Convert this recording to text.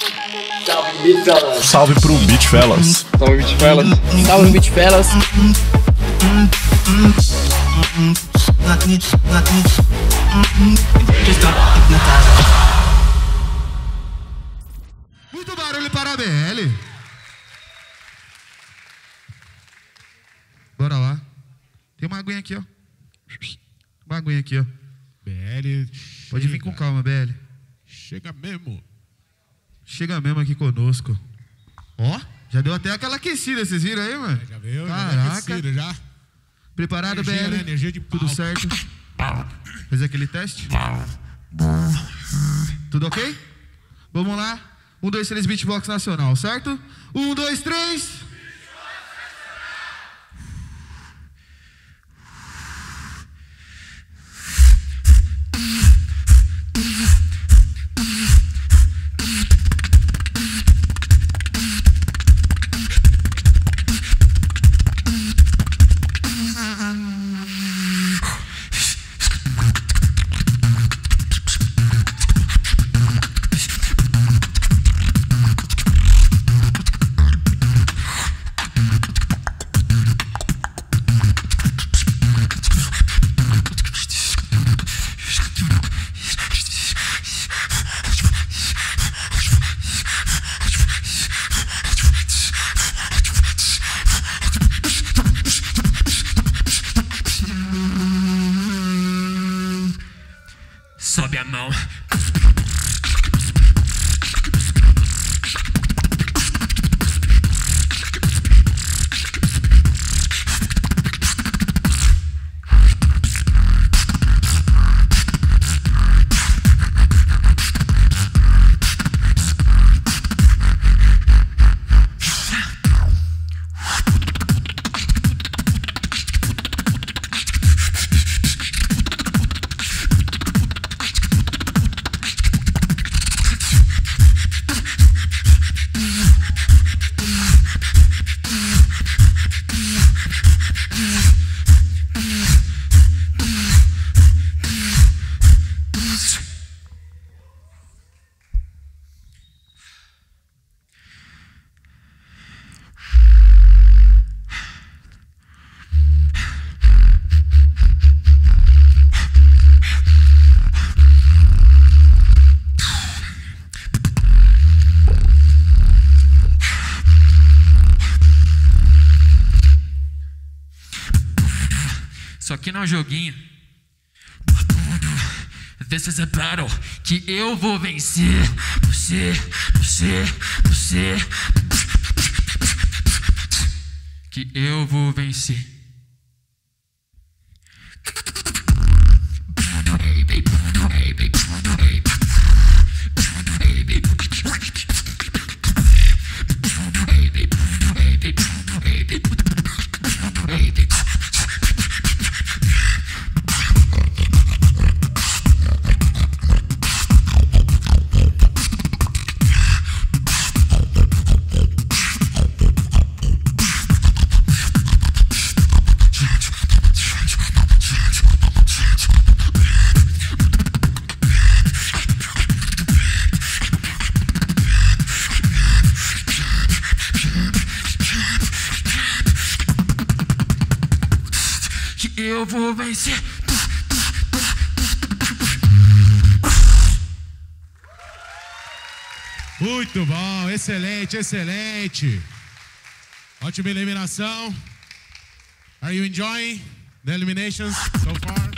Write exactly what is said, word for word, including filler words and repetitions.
Salve, Beat Fellas. Salve pro Beat Fellas. Salve, Beat Fellas. Salve, Beat Fellas. Muito barulho para a B L. Bora lá. Tem uma aguinha aqui, ó. Uma aguinha aqui, ó. B L. Pode vir com calma, B L. Chega mesmo. Chega mesmo aqui conosco. Ó, já deu até aquela aquecida, vocês viram aí, mano? Já veio, Caraca. já aquecido, já. Preparado, Energia, B L? né? Energia de Tudo palco. certo? Fez aquele teste? Tudo ok? Vamos lá. Um, dois, três, beatbox nacional, certo? Um, dois, três. Sobe a mão. Isso aqui não é um joguinho. This is a battle que eu vou vencer. Você, você, você. Que eu vou vencer. Eu vou vencer. Muito bom, excelente, excelente. Ótima eliminação. Are you enjoying the eliminations so far?